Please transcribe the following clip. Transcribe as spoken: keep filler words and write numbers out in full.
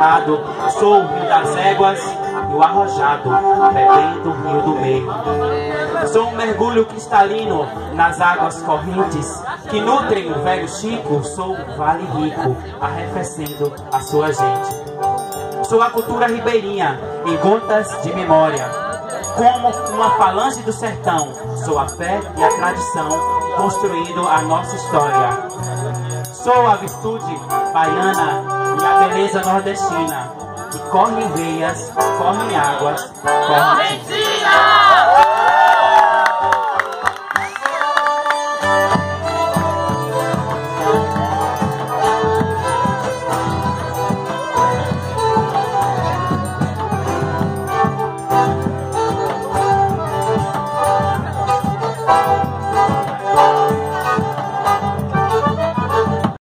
lado. Sou o rio das éguas e o arrojado, bebendo o rio do meio. Sou um mergulho cristalino nas águas correntes que nutrem o velho Chico. Sou o vale rico, arrefecendo a sua gente. Sou a cultura ribeirinha em gotas de memória, como uma falange do sertão. Sou a fé e a tradição construindo a nossa história. Sou a virtude baiana e a beleza nordestina, que corre em veias, corre em águas, corre em